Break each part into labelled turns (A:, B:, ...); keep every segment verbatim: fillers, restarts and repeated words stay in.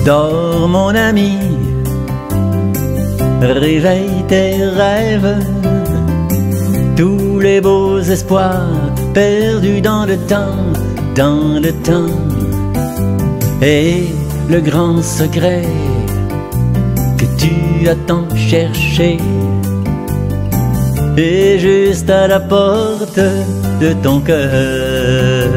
A: Dors mon ami, réveille tes rêves, tous les beaux espoirs perdus dans le temps, dans le temps. Et le grand secret que tu as tant cherché est juste à la porte de ton cœur.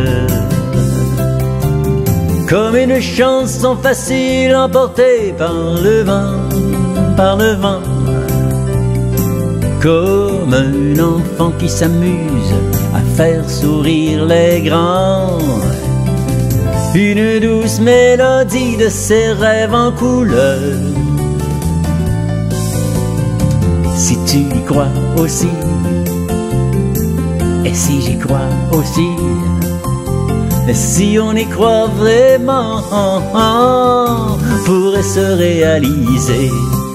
A: Comme une chanson facile emportée par le vent, par le vent. Comme un enfant qui s'amuse à faire sourire les grands. Une douce mélodie de ses rêves en couleur. Si tu y crois aussi, et si j'y crois aussi, et si on y croit vraiment, pourrait se réaliser.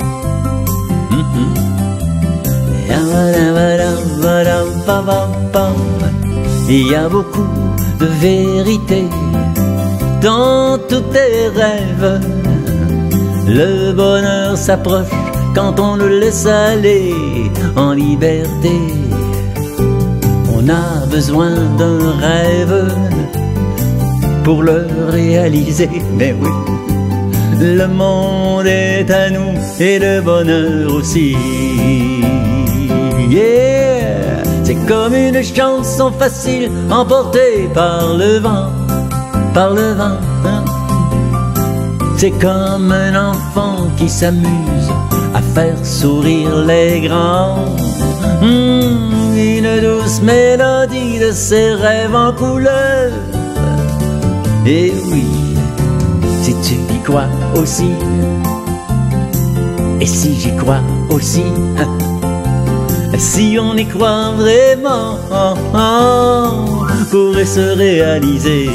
A: Il y a beaucoup de vérité dans tous tes rêves. Le bonheur s'approche quand on le laisse aller en liberté. On a besoin d'un rêve pour le réaliser, mais oui, le monde est à nous et le bonheur aussi. Yeah, c'est comme une chanson facile emportée par le vent, par le vent. Hein? C'est comme un enfant qui s'amuse à faire sourire les grands. Mmh, une douce mélodie de ses rêves en couleur. Et oui, si tu y crois aussi, et si j'y crois aussi, hein, si on y croit vraiment, pourrait se réaliser.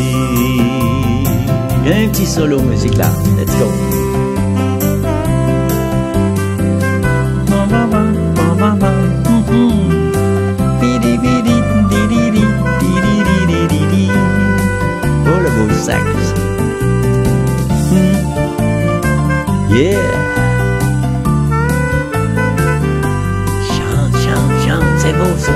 A: Un petit solo musique là, let's go. Oh le beau sax. Yeah. Chante, chante, chante, c'est beau ça.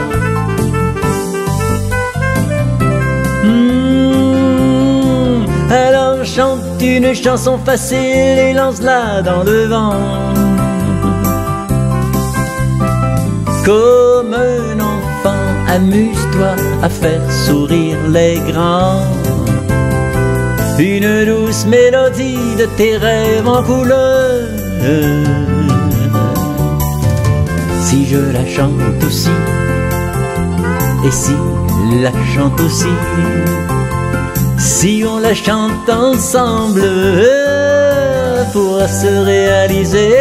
A: Mmh. Alors chante une chanson facile et lance-la dans le vent. Comme un enfant, amuse-toi à faire sourire les grands. Une douce mélodie de tes rêves en couleur. Si je la chante aussi, et si la chante aussi, si on la chante ensemble, pourra se réaliser.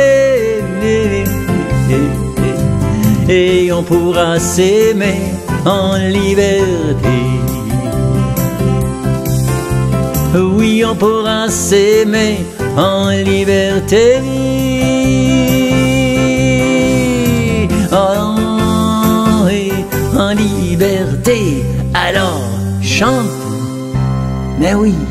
A: Et on pourra s'aimer en liberté. Oui, on pourra s'aimer en liberté. Oh, et en liberté. Alors, chante. Mais oui.